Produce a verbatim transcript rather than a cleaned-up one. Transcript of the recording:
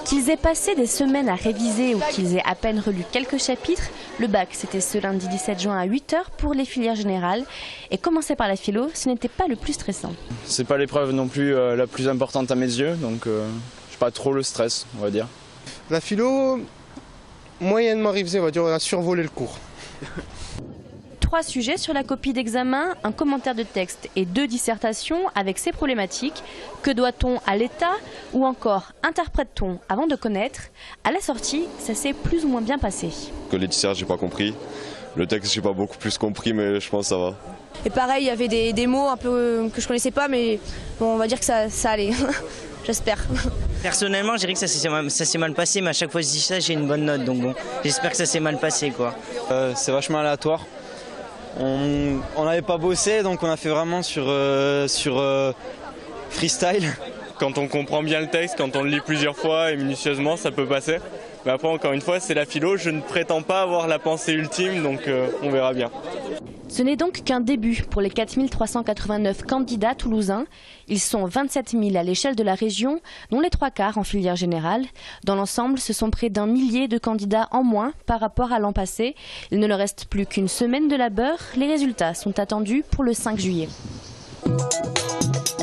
Qu'ils aient passé des semaines à réviser ou qu'ils aient à peine relu quelques chapitres, le bac c'était ce lundi dix-sept juin à huit heures pour les filières générales. Et commencer par la philo, ce n'était pas le plus stressant. C'est pas l'épreuve non plus euh, la plus importante à mes yeux, donc euh, j'ai pas trop le stress, on va dire. La philo, moyennement révisée, on va dire, on a survolé le cours. Trois sujets sur la copie d'examen, un commentaire de texte et deux dissertations avec ces problématiques. Que doit-on à l'État ou encore interprète-t-on avant de connaître? À la sortie, ça s'est plus ou moins bien passé. Que les dissertations, j'ai pas compris. Le texte, j'ai pas beaucoup plus compris, mais je pense que ça va. Et pareil, il y avait des, des mots un peu que je connaissais pas, mais bon, on va dire que ça, ça allait. J'espère. Personnellement, je dirais que ça s'est mal, mal passé, mais à chaque fois que je dis ça, j'ai une bonne note. Donc bon, j'espère que ça s'est mal passé, quoi. Euh, c'est vachement aléatoire. On n'avait pas bossé, donc on a fait vraiment sur, euh, sur euh, freestyle. Quand on comprend bien le texte, quand on le lit plusieurs fois et minutieusement, ça peut passer. Mais après, encore une fois, c'est la philo. Je ne prétends pas avoir la pensée ultime, donc euh, on verra bien. Ce n'est donc qu'un début pour les quatre mille trois cent quatre-vingt-neuf candidats toulousains. Ils sont vingt-sept mille à l'échelle de la région, dont les trois quarts en filière générale. Dans l'ensemble, ce sont près d'un millier de candidats en moins par rapport à l'an passé. Il ne leur reste plus qu'une semaine de labeur. Les résultats sont attendus pour le cinq juillet.